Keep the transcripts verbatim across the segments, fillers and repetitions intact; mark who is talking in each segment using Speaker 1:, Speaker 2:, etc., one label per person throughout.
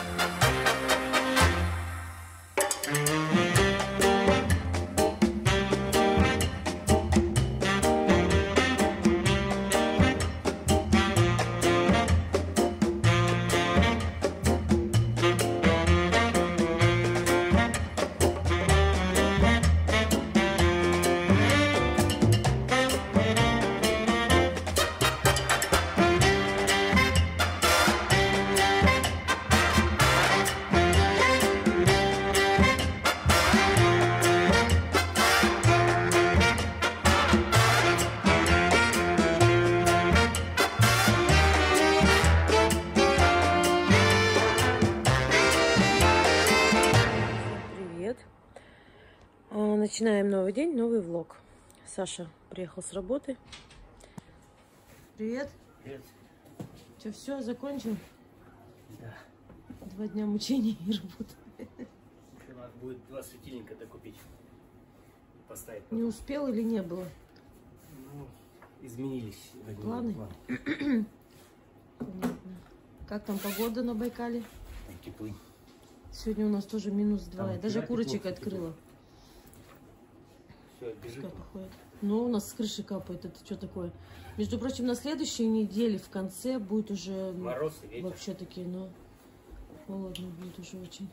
Speaker 1: Начинаем новый день, новый влог. Саша приехал с работы. Привет.
Speaker 2: Привет.
Speaker 1: Что, все, закончил?
Speaker 2: Да.
Speaker 1: Два дня мучений и работы.
Speaker 2: Надо будет два светильника-то купить. Поставить.
Speaker 1: Не успел или не было?
Speaker 2: Ну, изменились.
Speaker 1: Планы? Понятно. Как там погода на Байкале?
Speaker 2: Там теплый.
Speaker 1: Сегодня у нас тоже минус два.
Speaker 2: Там
Speaker 1: Я даже курочек
Speaker 2: тепло,
Speaker 1: открыла.
Speaker 2: Тепло. Все, бежит.
Speaker 1: Ну, у нас с крыши капает. Это что такое? Между прочим, на следующей неделе в конце будет уже...
Speaker 2: Мороз и ветер.
Speaker 1: Вообще такие, но холодно будет уже очень.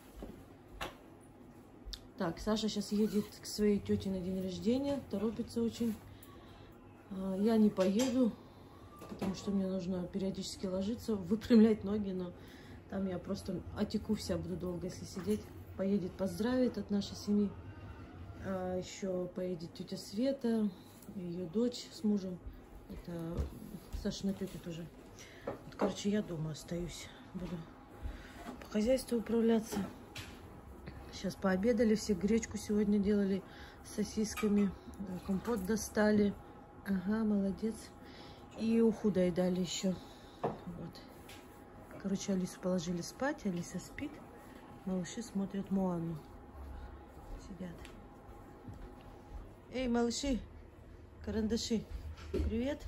Speaker 1: Так, Саша сейчас едет к своей тете на день рождения. Торопится очень. Я не поеду, потому что мне нужно периодически ложиться, выпрямлять ноги, но там я просто отеку вся, буду долго, если сидеть. Поедет, поздравит от нашей семьи. А еще поедет тетя Света, ее дочь с мужем. Это Сашина тетя тоже. Вот, короче, я дома остаюсь. Буду по хозяйству управляться. Сейчас пообедали, все гречку сегодня делали с сосисками. Компот достали. Ага, молодец. И уху доедали еще. Вот. Короче, Алису положили спать. Алиса спит. Малыши смотрят Моану. Сидят. Эй, малыши, карандаши, привет.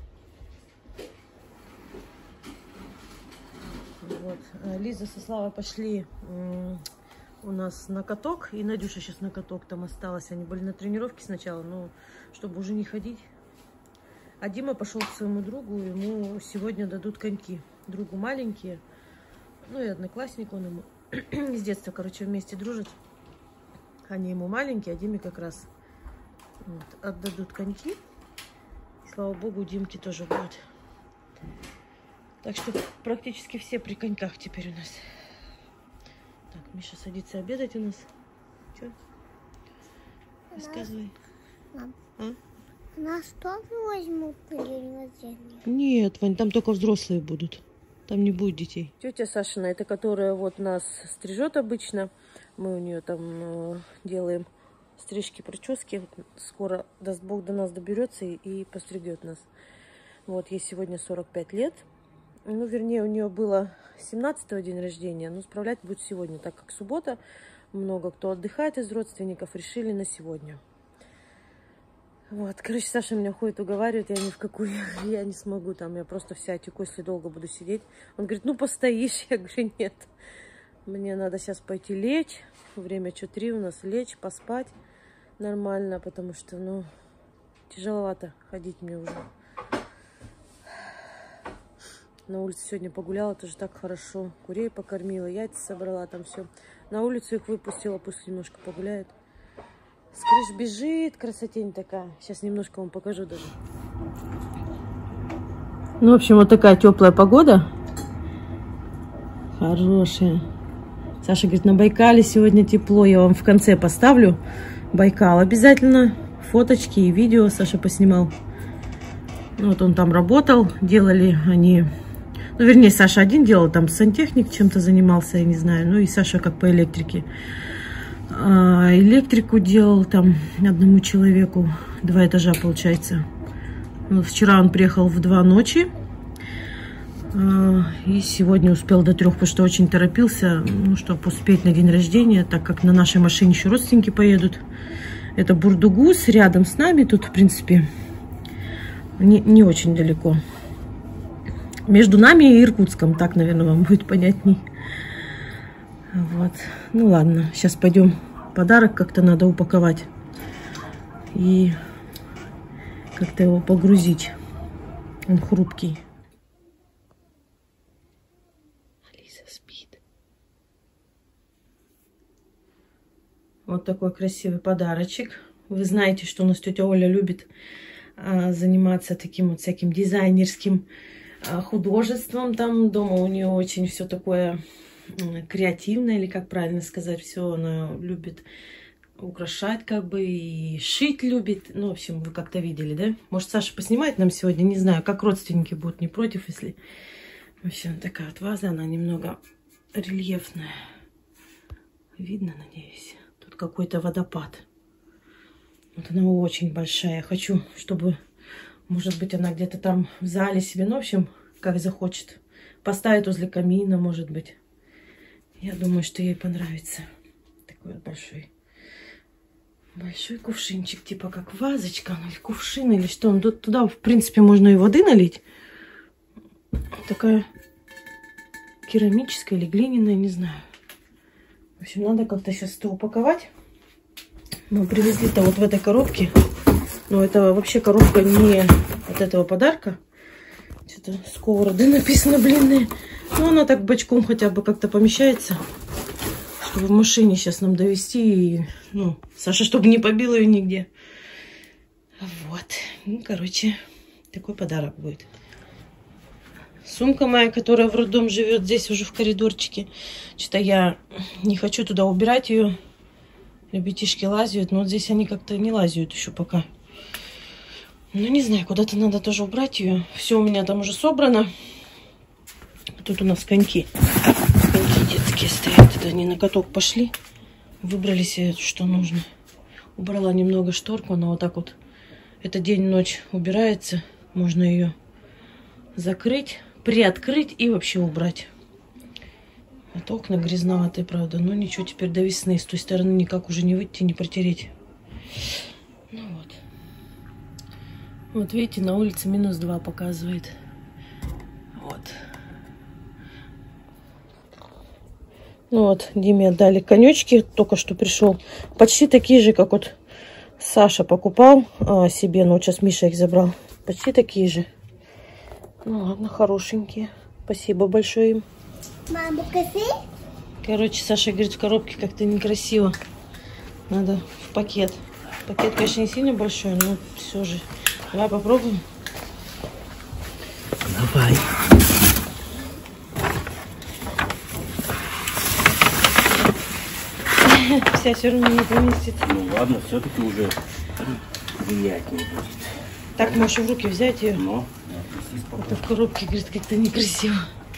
Speaker 1: Вот. Лиза со Славой пошли у нас на каток, и Надюша сейчас на каток там осталась. Они были на тренировке сначала, но чтобы уже не ходить. А Дима пошел к своему другу, ему сегодня дадут коньки. Другу маленькие, ну и одноклассник, он ему с детства, короче, вместе дружат. Они ему маленькие, а Диме как раз вот, отдадут коньки. И, слава богу, Димке тоже будет. Так что практически все при коньках теперь у нас. Так, Миша садится обедать у нас. Че? Рассказывай.
Speaker 3: Мам,
Speaker 1: а?
Speaker 3: Нас тоже возьмут на день рождения?
Speaker 1: Нет, Вань, там только взрослые будут. Там не будет детей. Тетя Сашина, это которая вот нас стрижет обычно. Мы у нее там э, делаем стрижки, прически. Вот скоро, даст Бог, до нас доберется и, и постригет нас. Вот, ей сегодня сорок пять лет. Ну, вернее, у нее было семнадцатого день рождения, но справлять будет сегодня, так как суббота. Много кто отдыхает из родственников, решили на сегодня. Вот, короче, Саша меня ходит, уговаривает, я ни в какую, я не смогу там, я просто вся отеку, если долго буду сидеть. Он говорит, ну постоишь, я говорю, нет. Мне надо сейчас пойти лечь, время что три у нас, лечь, поспать нормально, потому что, ну, тяжеловато ходить мне уже. На улице сегодня погуляла, тоже так хорошо, курей покормила, яйца собрала, там все. На улицу их выпустила, пусть немножко погуляет. Скрыш бежит, красотень такая. Сейчас немножко вам покажу даже. Ну, в общем, вот такая теплая погода. Хорошая. Саша говорит, на Байкале сегодня тепло. Я вам в конце поставлю Байкал. Обязательно фоточки и видео Саша поснимал. Вот он там работал. Делали они... Ну, вернее, Саша один делал. Там сантехник чем-то занимался, я не знаю. Ну, и Саша как по электрике. Электрику делал там одному человеку, два этажа получается. Вот вчера он приехал в два ночи и сегодня успел до трех, потому что очень торопился, ну, чтобы успеть на день рождения, так как на нашей машине еще родственники поедут. Это Бурдугус, рядом с нами, тут в принципе не, не очень далеко. Между нами и Иркутском, так, наверное, вам будет понятней. Вот. Ну ладно, сейчас пойдем. Подарок как-то надо упаковать. И как-то его погрузить. Он хрупкий. Алиса спит. Вот такой красивый подарочек. Вы знаете, что у нас тетя Оля любит а, заниматься таким вот всяким дизайнерским а, художеством. Там дома у нее очень все такое а, креативное, или как правильно сказать, все она любит украшать, как бы, и шить любит. Ну, в общем, вы как-то видели, да? Может, Саша поснимает нам сегодня, не знаю, как родственники будут не против, если... В общем, такая вот ваза, она немного рельефная. Видно, надеюсь? Тут какой-то водопад. Вот она очень большая. Я хочу, чтобы, может быть, она где-то там в зале себе, ну, в общем, как захочет. Поставить возле камина, может быть. Я думаю, что ей понравится. Такой вот большой. Большой кувшинчик, типа как вазочка, или кувшин, или что. Он туда, в принципе, можно и воды налить. Такая керамическая или глиняная, не знаю. В общем, надо как-то сейчас это упаковать. Мы привезли-то вот в этой коробке. Но это вообще коробка не от этого подарка. Что-то сковороды написано, блинные. Но она так бочком хотя бы как-то помещается. Чтобы в машине сейчас нам довести. И, ну, Саша, чтобы не побила ее нигде. Вот. Ну, короче, такой подарок будет. Сумка моя, которая в роддом живет здесь уже в коридорчике. Что-то я не хочу туда убирать ее. Ребятишки лазят, но вот здесь они как-то не лазят еще пока. Ну, не знаю, куда-то надо тоже убрать ее. Все у меня там уже собрано. Тут у нас коньки. Коньки детские стоят. Это они на каток пошли. Выбрали себе, что нужно. Убрала немного шторку. Она вот так вот. Это день-ночь убирается. Можно ее закрыть, приоткрыть и вообще убрать. Вот окна грязноватые, правда. Но ничего, теперь до весны. С той стороны никак уже не выйти, не протереть. Ну вот. Вот видите, на улице минус два показывает. Вот. Ну вот, Диме отдали конечки. Только что пришел. Почти такие же, как вот Саша покупал а, себе. Но вот сейчас Миша их забрал. Почти такие же. Ну ладно, хорошенькие. Спасибо большое им.
Speaker 3: Мама, покажи.
Speaker 1: Короче, Саша говорит, в коробке как-то некрасиво. Надо в пакет. Пакет, конечно, не сильно большой, но все же. Давай попробуем.
Speaker 2: Давай.
Speaker 1: Вся все равно не поместит.
Speaker 2: Ну ладно, все-таки уже приятнее будет.
Speaker 1: Так, можешь в руки взять ее.
Speaker 2: Но,
Speaker 1: Это в коробке, говорит, как-то некрасиво.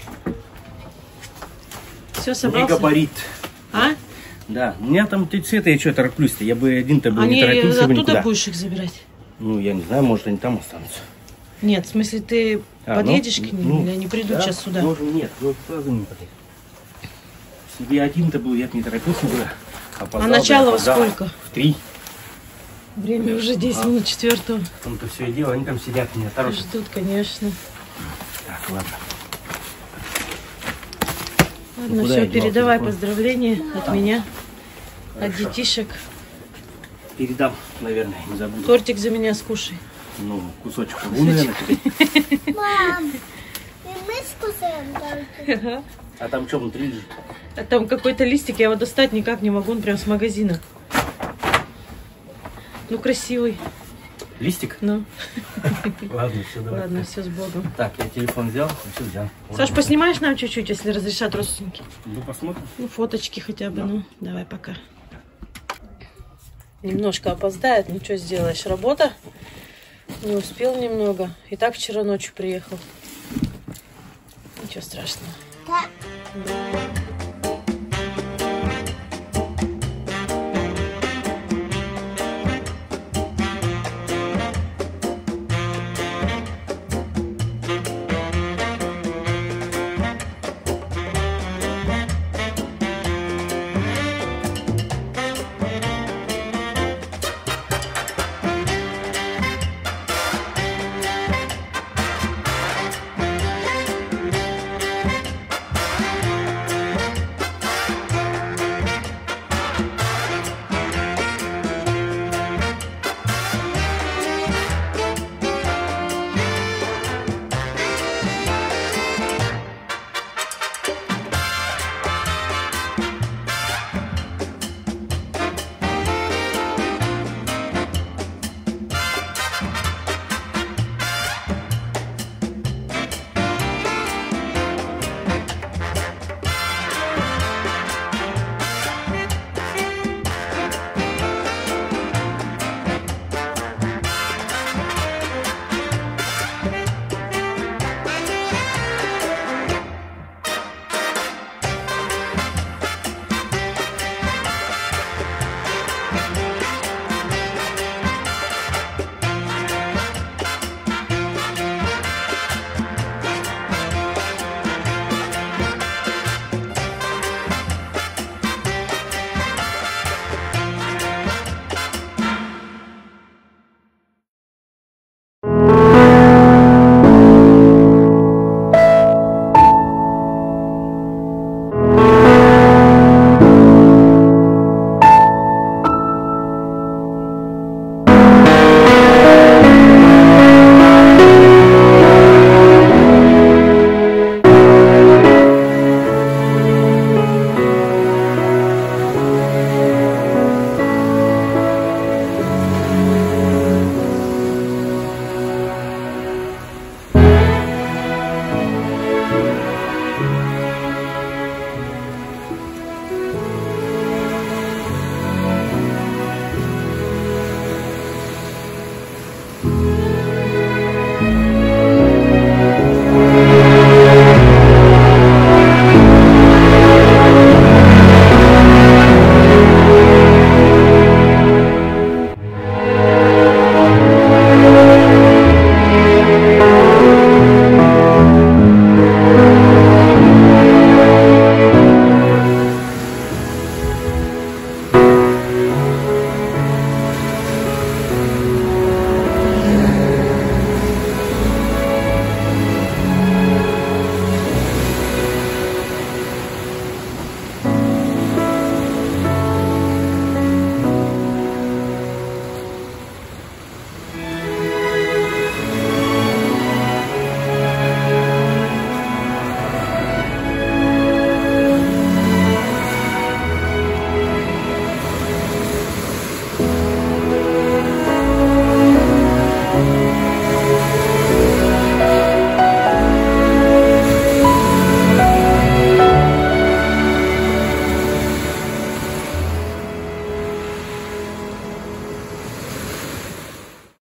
Speaker 1: Все,
Speaker 2: не
Speaker 1: собрался?
Speaker 2: габарит.
Speaker 1: А?
Speaker 2: Да, у меня там цвета, я что тороплюсь-то? Я бы один-то был
Speaker 1: Они
Speaker 2: не торопился бы
Speaker 1: оттуда
Speaker 2: никуда.
Speaker 1: будешь их забирать?
Speaker 2: Ну, я не знаю, может, они там останутся.
Speaker 1: Нет, в смысле, ты
Speaker 2: А,
Speaker 1: подъедешь
Speaker 2: ну,
Speaker 1: к ним,
Speaker 2: ну,
Speaker 1: или они придут
Speaker 2: да,
Speaker 1: сейчас сюда?
Speaker 2: Должен, нет, ну, сразу не подъедет. Если бы я один-то был, я бы не торопился бы.
Speaker 1: А начало во сколько?
Speaker 2: В три.
Speaker 1: Время уже десять
Speaker 2: А.
Speaker 1: минут четвертого.
Speaker 2: Там-то все и дело, они там сидят, меня торопят.
Speaker 1: Ждут, конечно.
Speaker 2: Так, ладно.
Speaker 1: Ладно,
Speaker 2: Ну, куда
Speaker 1: все,
Speaker 2: я девался,
Speaker 1: передавай
Speaker 2: такой?
Speaker 1: поздравления от меня, от
Speaker 2: Хорошо.
Speaker 1: детишек.
Speaker 2: Передам, наверное, не забуду.
Speaker 1: Тортик за меня скушай.
Speaker 2: Ну, кусочек урву, наверное, тебе.
Speaker 3: Мам, и мы скусаем только.
Speaker 2: А там что внутри лежит?
Speaker 1: А там какой-то листик, я его достать никак не могу, он прям с магазина. Ну, красивый.
Speaker 2: Листик?
Speaker 1: Ну,
Speaker 2: Ладно, все, давай.
Speaker 1: ладно, все с Богом.
Speaker 2: Так, я телефон взял, все взял.
Speaker 1: Саш, поснимаешь нам чуть-чуть, если разрешат родственники?
Speaker 2: Ну, посмотрим.
Speaker 1: Ну, фоточки хотя бы,
Speaker 2: Да.
Speaker 1: ну, давай пока. Немножко опоздает, ну, что сделаешь, работа. Не успел немного. И так вчера ночью приехал. Ничего страшного.
Speaker 3: Так.
Speaker 1: Да.